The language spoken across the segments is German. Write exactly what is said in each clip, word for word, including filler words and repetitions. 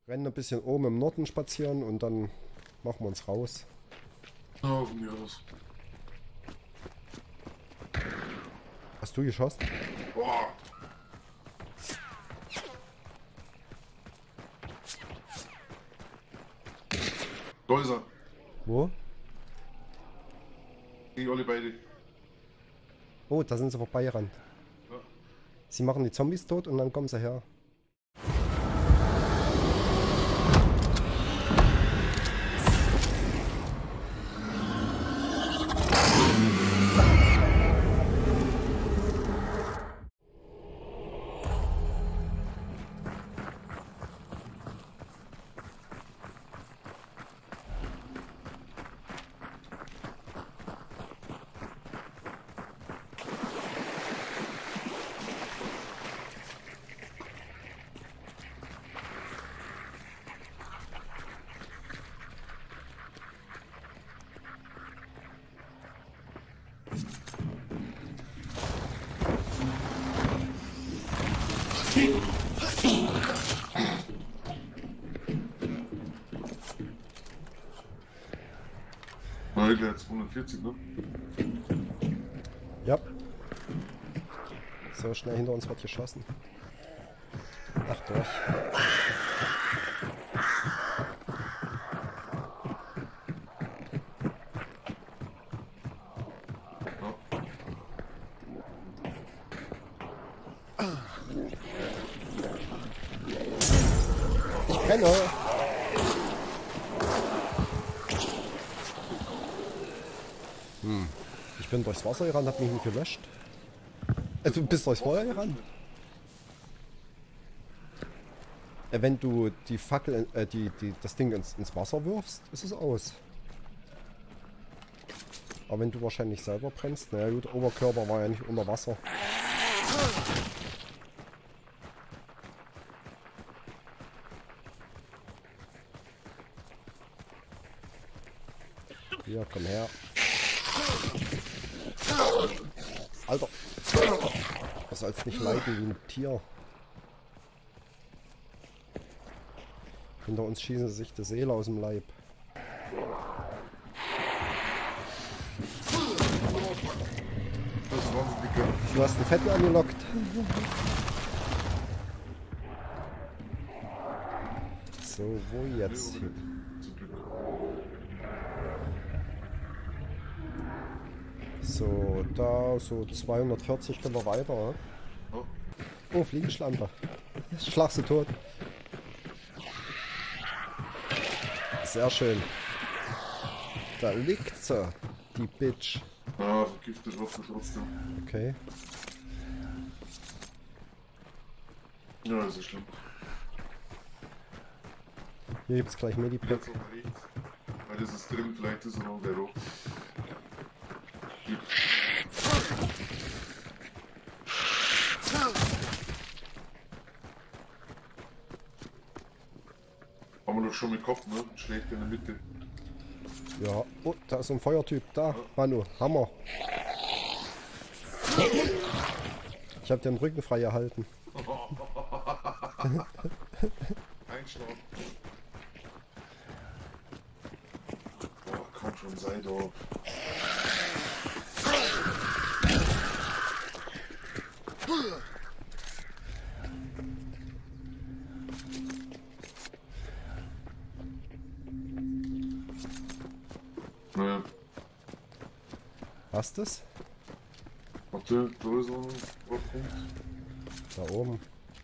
Rennen ein bisschen oben im Norden spazieren und dann machen wir uns raus. Ja, von mir aus. Hast du geschossen? Boah. Da ist er. Wo? Die alle beide. Oh, da sind sie vorbeigerannt. Ja. Sie machen die Zombies tot und dann kommen sie her. Na, ich glaube zweihundertvierzig, ne? Ja. So schnell hinter uns wird geschossen. Ach durch. Ich brenne. Hm. Ich bin durchs Wasser gerannt, hab mich nicht gelöscht. Äh, du bist durchs Feuer gerannt? Äh, wenn du die Fackel, äh, die, die, das Ding ins, ins Wasser wirfst, ist es aus. Aber wenn du wahrscheinlich selber brennst, naja gut, Oberkörper war ja nicht unter Wasser. Hier, komm her. Alter. Du sollst nicht leiden wie ein Tier. Hinter uns schießen sich die Seele aus dem Leib. Das waren sie dicke. Du hast den Fetten angelockt. So, wo jetzt? Nee, zum Glück. So, da, so zweihundertvierzig können wir weiter. Ne? Ja. Oh, Fliegenschlampe. Schlag sie tot. Sehr schön. Da liegt sie, die Bitch. Ah, vergiftet wird sie trotzdem. Okay. Ja, das ist schlimm. Hier gibt es gleich Medipack. Jetzt noch rechts. Weil das ist drin, vielleicht ist er noch der Roh. Hier. Haben wir doch schon mit Kopf, ne? Schlägt in der Mitte. Ja. Oh, da ist so ein Feuertyp. Da, Manu, Hammer. Ich habe den Rücken frei erhalten. Einschlafen. Boah, komm schon, sei doch. Naja, Hast du's? warte, da ist so ein Punkt. Da oben.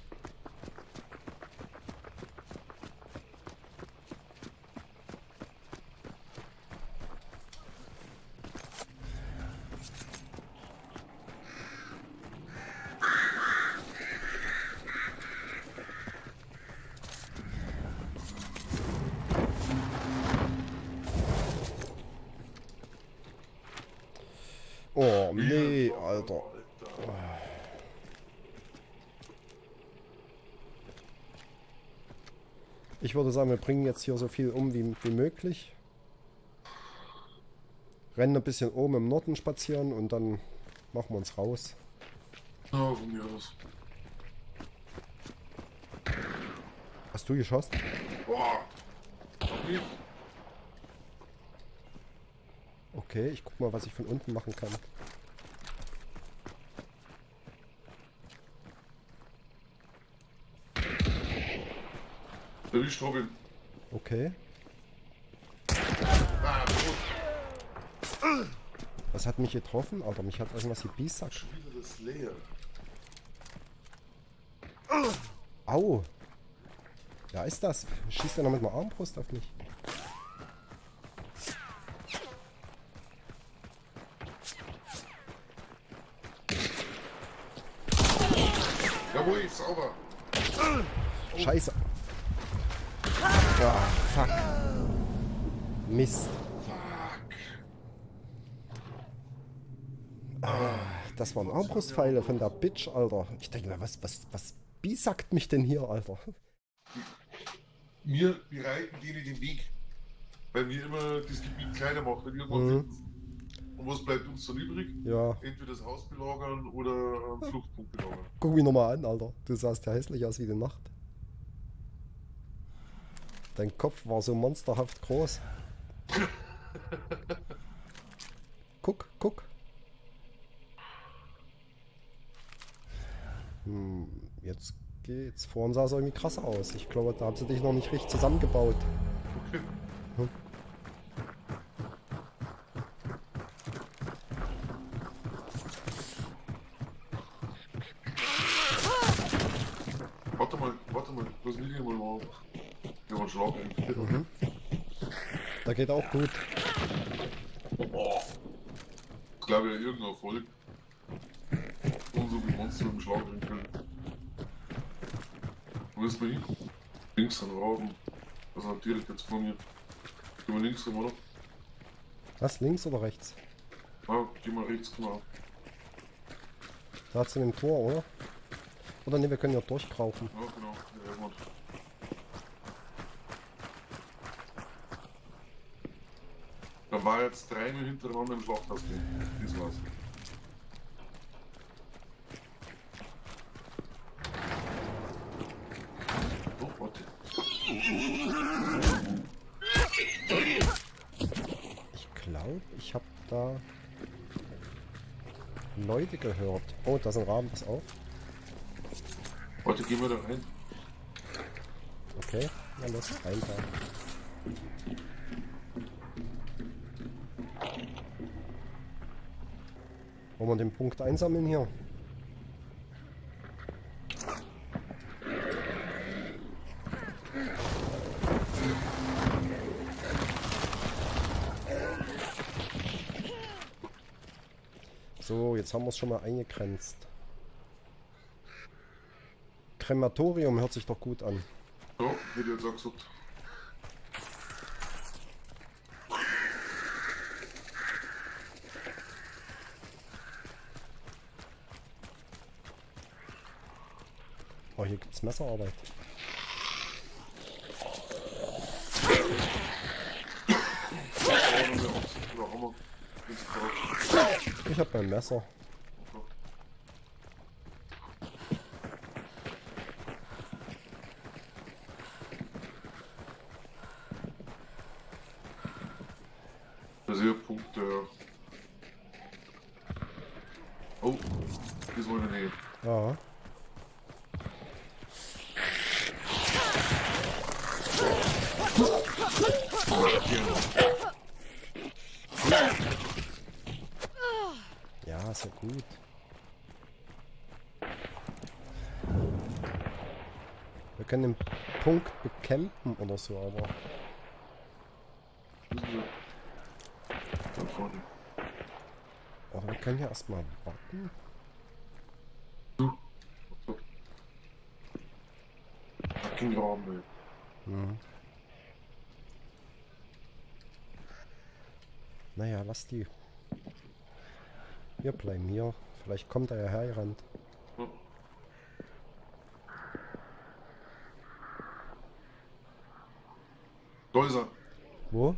Oh, nee, Alter. Ich würde sagen, wir bringen jetzt hier so viel um wie, wie möglich. Rennen ein bisschen oben im Norden spazieren und dann machen wir uns raus. Ja, von mir aus. Hast Hast du geschossen? Boah! Okay. Okay, ich guck mal, was ich von unten machen kann. Erwischt, Robin. Okay. Ah, tot. Was hat mich getroffen? Alter, mich hat irgendwas gebisackt. Schon wieder das Layer. Au! Ja, ist das? Schießt er noch mit einer Armbrust auf mich? Jawohl, sauber. Scheiße. Ah, fuck. Mist. Fuck. Ah, das waren Armbrustpfeile von der Bitch, Alter. Ich denke mir, was, was, was bisackt mich denn hier, Alter? Wir bereiten denen den Weg. Weil wir immer das Gebiet kleiner machen. Wenn irgendwann Mhm. finden. Und was bleibt uns dann übrig? Ja, Entweder das Haus belagern oder einen Fluchtpunkt belagern. guck mich nochmal an, Alter. Du sahst ja hässlich aus wie die Nacht. Dein Kopf war so monsterhaft groß. Guck, guck. Hm, jetzt geht's. Vorhin sah es irgendwie krass aus. Ich glaube, da haben sie dich noch nicht richtig zusammengebaut. Okay. Hm. Warte mal, warte mal. Lass mich hier mal mal. Ja, mal schlagen. Mhm. Da geht auch gut. Boah. Ich glaube ja irgendein Erfolg. Und so wie Monster mit dem Schlag drin können. Wo ist man hin? Links an Raben. Also direkt jetzt vor mir. Gehen wir links rum, oder? Was, links oder rechts? Ja, gehen wir rechts, genau. Da zu dem Tor, oder? Oder ne, wir können ja durchkrauchen. Ja, genau. Ja, irgendwann. Da war jetzt dreimal hintereinander im Schlachthaus drin. Das war's. Oh, warte. Ich glaube, ich habe da Leute gehört. Oh, da sind Raben, pass auf. Warte, gehen wir da rein. Okay, na los, rein da. Wollen wir den Punkt einsammeln hier? So, jetzt haben wir es schon mal eingegrenzt. Krematorium hört sich doch gut an. Ja, hätte ich jetzt auch gesagt. Oh, hier gibt's Messerarbeit. Ich hab mein Messer. Das ist ja Punkt. Äh oh, das wollen wir nicht. Ja. Ja, ist ja gut. Wir können den Punkt bekämpfen oder so, aber... Da vorne. Aber wir können ja erstmal warten. Fucking Raum, ey. Mhm. Naja, lass die. Wir bleiben hier. Vielleicht kommt er ja hergerannt. Ja. Da ist er. Wo?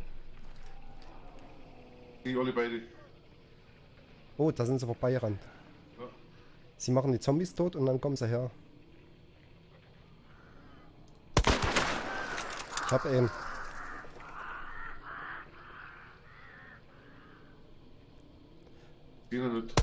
Die alle beide. Oh, da sind sie vorbeigerannt. Ja. Sie machen die Zombies tot und dann kommen sie her. Hab eben. Geh nicht.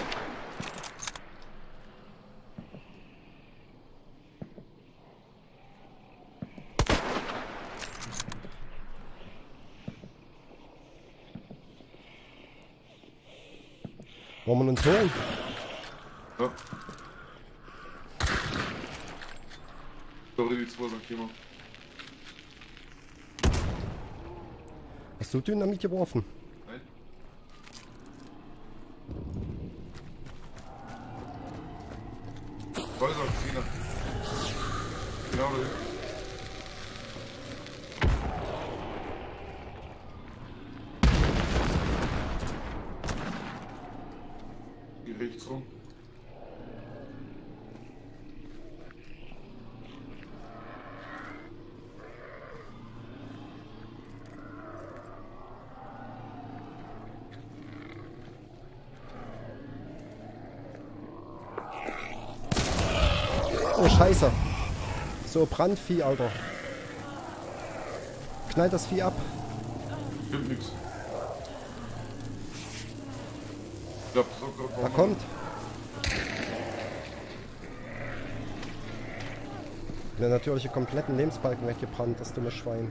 Wollen wir uns holen? Ja. Sorry, die zwei sind gekommen. Hast du Dynamit geworfen? Nein. Da ist er, Tina. Genau da hinten. Geh rechts rum. Oh, Scheiße. So, Brandvieh, Alter. Knallt das Vieh ab. Stimmt nix. Ich glaub, das hat gerade Da kommt. Mir natürlich den kompletten Lebensbalken weggebrannt, das dumme Schwein.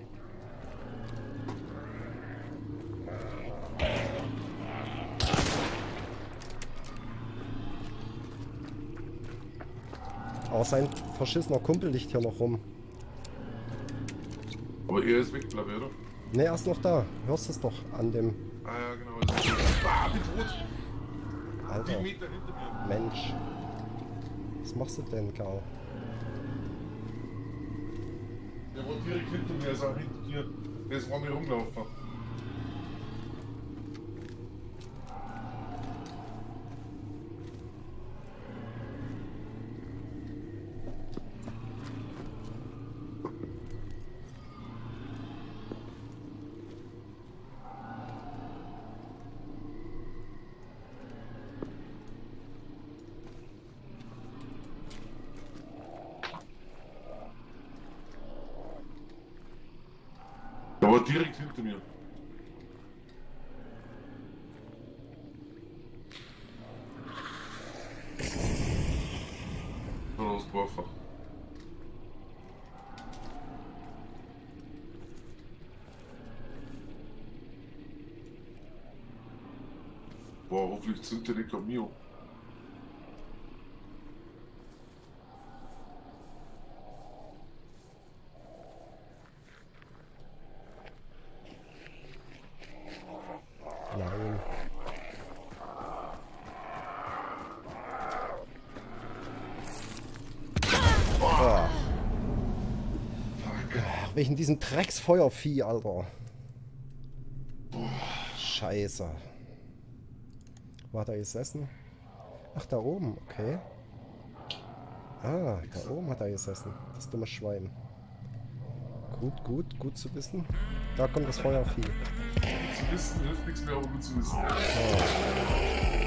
Aber sein verschissener Kumpel liegt hier noch rum. Aber er ist weg, glaube ich, oder? Ne, er ist noch da. Hörst es doch an dem... Ah ja, genau. Also, ah, bin tot! Alter, Die Meter hinter mir. Mensch. Was machst du denn, Karl? Der war direkt hinter mir, also hinter dir. Der ist vor mir rumgelaufen. Der war direkt hinter mir. Da rausgeworfen. Boah, hoffentlich sind der nicht an mir. Nein. Oh. Wegen diesem Drecksfeuervieh, Alter. Scheiße. Wo hat er gesessen? Ach, da oben, okay. Ah, da oben hat er gesessen. Das dumme Schwein. Gut, gut, gut zu wissen. Da kommt das Feuervieh. Gut zu wissen hilft nichts mehr, aber gut zu wissen. Oh.